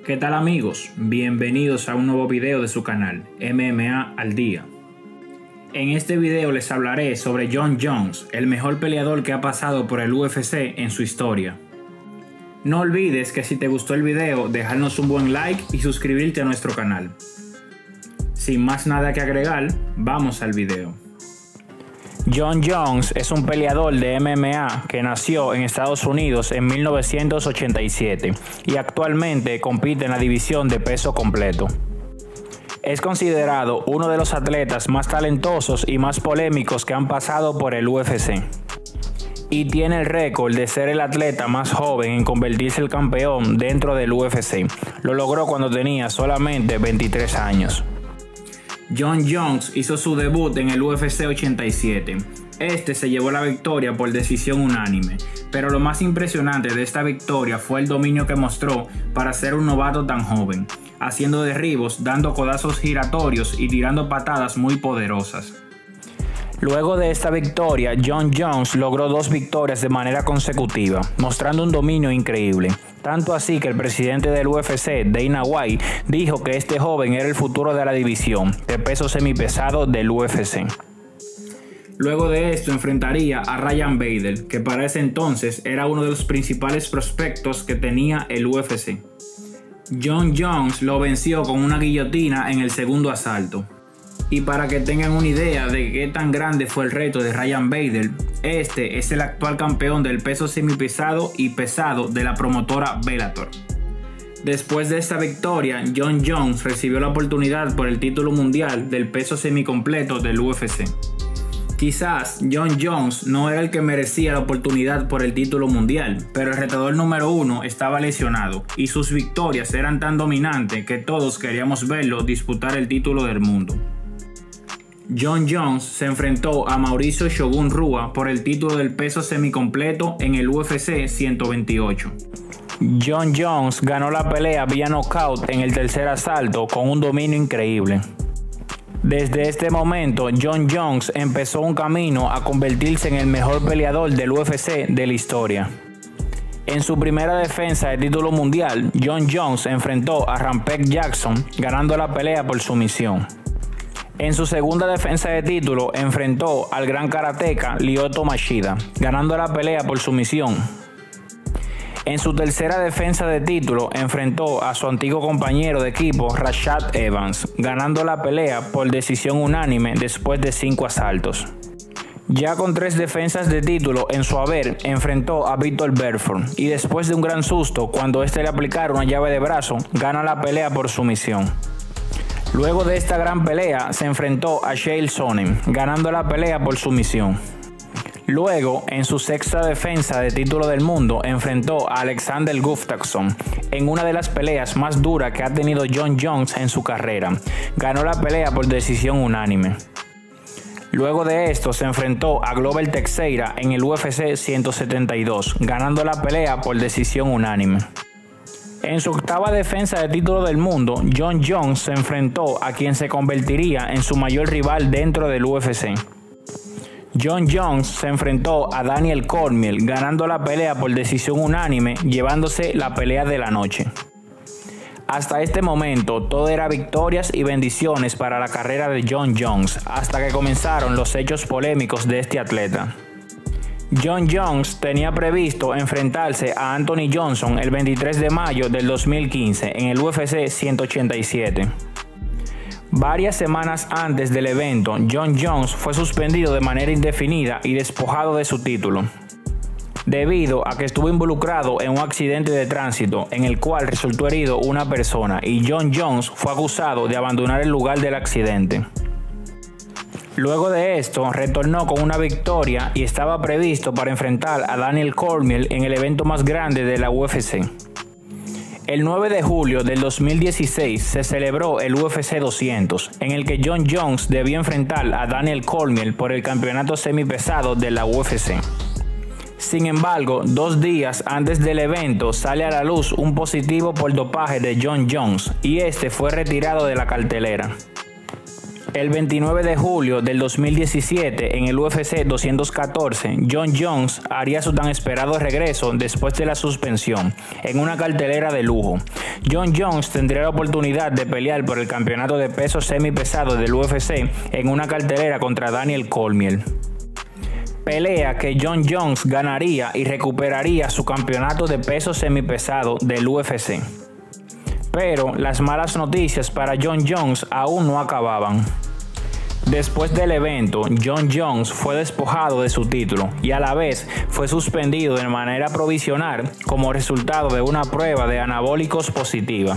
¿Qué tal amigos? Bienvenidos a un nuevo video de su canal MMA al Día. En este video les hablaré sobre Jon Jones, el mejor peleador que ha pasado por el UFC en su historia. No olvides que si te gustó el video, dejarnos un buen like y suscribirte a nuestro canal. Sin más nada que agregar, vamos al video. Jon Jones es un peleador de MMA que nació en Estados Unidos en 1987 y actualmente compite en la división de peso completo. Es considerado uno de los atletas más talentosos y más polémicos que han pasado por el UFC. Y tiene el récord de ser el atleta más joven en convertirse en campeón dentro del UFC. Lo logró cuando tenía solamente 23 años. Jon Jones hizo su debut en el UFC 87. Este se llevó la victoria por decisión unánime, pero lo más impresionante de esta victoria fue el dominio que mostró para ser un novato tan joven, haciendo derribos, dando codazos giratorios y tirando patadas muy poderosas. Luego de esta victoria, Jon Jones logró 2 victorias de manera consecutiva, mostrando un dominio increíble. Tanto así que el presidente del UFC, Dana White, dijo que este joven era el futuro de la división de peso semipesado del UFC. Luego de esto enfrentaría a Ryan Bader, que para ese entonces era uno de los principales prospectos que tenía el UFC. Jon Jones lo venció con una guillotina en el segundo asalto. Y para que tengan una idea de qué tan grande fue el reto de Ryan Bader, este es el actual campeón del peso semipesado y pesado de la promotora Bellator. Después de esta victoria, Jon Jones recibió la oportunidad por el título mundial del peso semicompleto del UFC. Quizás Jon Jones no era el que merecía la oportunidad por el título mundial, pero el retador número 1 estaba lesionado y sus victorias eran tan dominantes que todos queríamos verlo disputar el título del mundo. Jon Jones se enfrentó a Mauricio Shogun Rua por el título del peso semicompleto en el UFC 128. Jon Jones ganó la pelea vía knockout en el tercer asalto con un dominio increíble. Desde este momento, Jon Jones empezó un camino a convertirse en el mejor peleador del UFC de la historia. En su primera defensa de título mundial, Jon Jones enfrentó a Rampage Jackson, ganando la pelea por sumisión. En su segunda defensa de título, enfrentó al gran karateca Lyoto Machida, ganando la pelea por sumisión. En su tercera defensa de título, enfrentó a su antiguo compañero de equipo Rashad Evans, ganando la pelea por decisión unánime después de 5 asaltos. Ya con 3 defensas de título en su haber, enfrentó a Vitor Belfort y después de un gran susto cuando este le aplicara una llave de brazo, gana la pelea por sumisión. Luego de esta gran pelea, se enfrentó a Chael Sonnen, ganando la pelea por sumisión. Luego, en su sexta defensa de título del mundo, enfrentó a Alexander Gustafsson en una de las peleas más duras que ha tenido Jon Jones en su carrera. Ganó la pelea por decisión unánime. Luego de esto, se enfrentó a Glover Teixeira en el UFC 172, ganando la pelea por decisión unánime. En su octava defensa de título del mundo, Jon Jones se enfrentó a quien se convertiría en su mayor rival dentro del UFC. Jon Jones se enfrentó a Daniel Cormier, ganando la pelea por decisión unánime, llevándose la pelea de la noche. Hasta este momento, todo era victorias y bendiciones para la carrera de Jon Jones, hasta que comenzaron los hechos polémicos de este atleta. Jon Jones tenía previsto enfrentarse a Anthony Johnson el 23 de mayo del 2015 en el UFC 187. Varias semanas antes del evento, Jon Jones fue suspendido de manera indefinida y despojado de su título, debido a que estuvo involucrado en un accidente de tránsito en el cual resultó herido una persona y Jon Jones fue acusado de abandonar el lugar del accidente. Luego de esto, retornó con una victoria y estaba previsto para enfrentar a Daniel Cormier en el evento más grande de la UFC. El 9 de julio del 2016 se celebró el UFC 200, en el que Jon Jones debía enfrentar a Daniel Cormier por el campeonato semipesado de la UFC. Sin embargo, 2 días antes del evento sale a la luz un positivo por dopaje de Jon Jones y este fue retirado de la cartelera. El 29 de julio del 2017, en el UFC 214, Jon Jones haría su tan esperado regreso después de la suspensión, en una cartelera de lujo. Jon Jones tendría la oportunidad de pelear por el campeonato de peso semipesado del UFC en una cartelera contra Daniel Cormier. Pelea que Jon Jones ganaría y recuperaría su campeonato de peso semipesado del UFC. Pero las malas noticias para Jon Jones aún no acababan. Después del evento, Jon Jones fue despojado de su título y a la vez fue suspendido de manera provisional como resultado de una prueba de anabólicos positiva.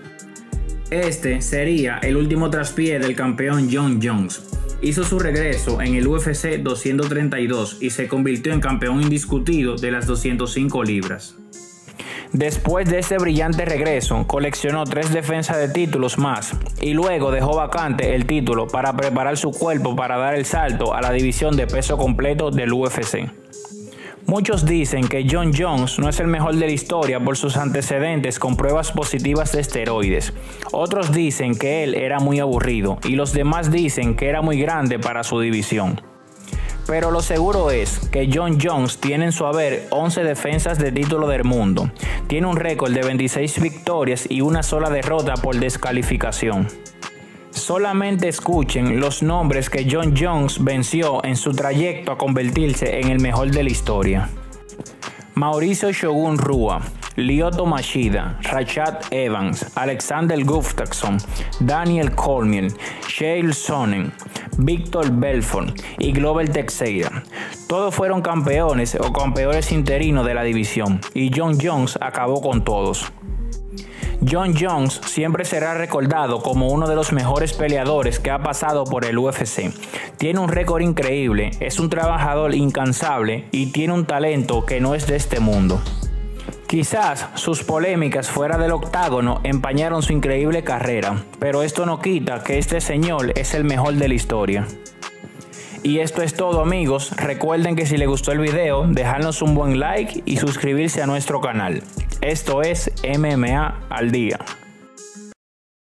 Este sería el último traspié del campeón Jon Jones. Hizo su regreso en el UFC 232 y se convirtió en campeón indiscutido de las 205 libras. Después de ese brillante regreso, coleccionó 3 defensas de títulos más y luego dejó vacante el título para preparar su cuerpo para dar el salto a la división de peso completo del UFC. Muchos dicen que Jon Jones no es el mejor de la historia por sus antecedentes con pruebas positivas de esteroides. Otros dicen que él era muy aburrido y los demás dicen que era muy grande para su división. Pero lo seguro es que Jon Jones tiene en su haber 11 defensas de título del mundo. Tiene un récord de 26 victorias y una sola derrota por descalificación. Solamente escuchen los nombres que Jon Jones venció en su trayecto a convertirse en el mejor de la historia. Mauricio Shogun Rua, Lyoto Machida, Rashad Evans, Alexander Gustafsson, Daniel Cormier, Chael Sonnen, Víctor Belfort y Glover Teixeira. Todos fueron campeones o campeones interinos de la división y Jon Jones acabó con todos. Jon Jones siempre será recordado como uno de los mejores peleadores que ha pasado por el UFC. Tiene un récord increíble, es un trabajador incansable y tiene un talento que no es de este mundo. Quizás sus polémicas fuera del octágono empañaron su increíble carrera, pero esto no quita que este señor es el mejor de la historia. Y esto es todo, amigos. Recuerden que si les gustó el video, dejarnos un buen like y suscribirse a nuestro canal. Esto es MMA al Día.